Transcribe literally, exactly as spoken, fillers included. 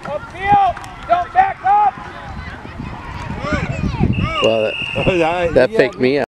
Upfield! Don't back up! Well, that, that faked me out.